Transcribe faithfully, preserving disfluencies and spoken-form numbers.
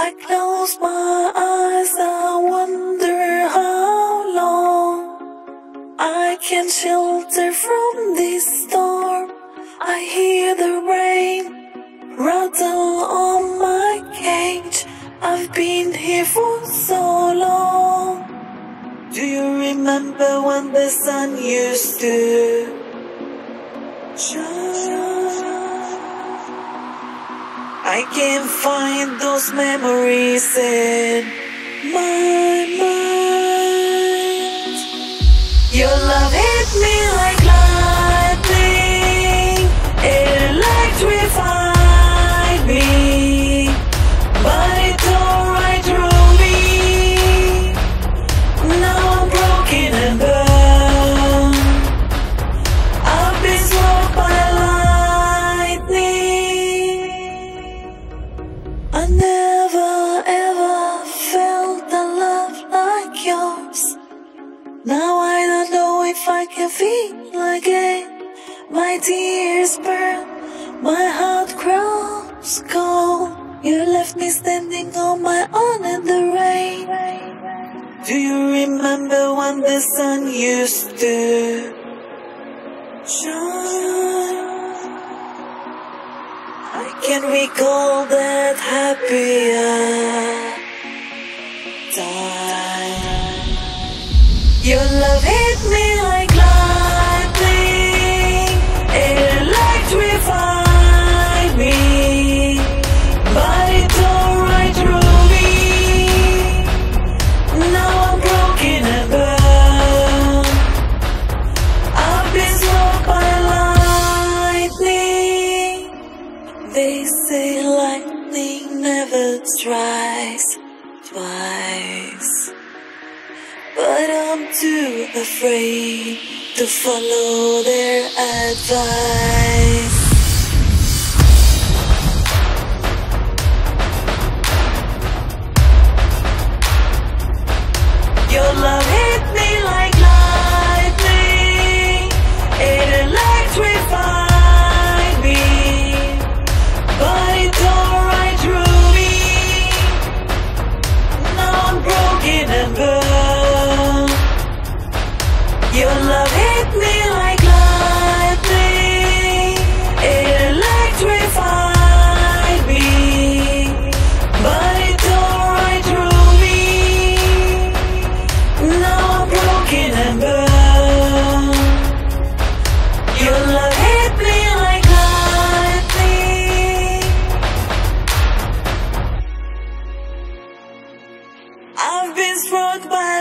I close my eyes, I wonder how long I can shelter from this storm. I hear the rain rattle on my cage. I've been here for so long. Do you remember when the sun used to shine? I can't find those memories in my mind. Your love hit me like lightning. It electrified me, but it tore right through me. Now I'm broken and burned. I've been struck by lightning. I never ever felt a love like yours. Now I don't know if I can feel again. My tears burn, my heart grows cold. You left me standing on my own in the rain. Do you remember when the sun used to shine? I can recall that happier time. Your love hit me like lightning. It electrified me, but it tore right through me. Now I'm broken and burned. I've been struck by lightning. They say lightning never strikes twice, but I'm too afraid to follow their advice. Your love hit me like lightning. It electrified me, but it tore right through me. Now I'm broken and burned. Your love hit me like lightning. It electrified me, but it tore right through me. Now I'm broken and burned. Your love hit me like lightning. I've been struck by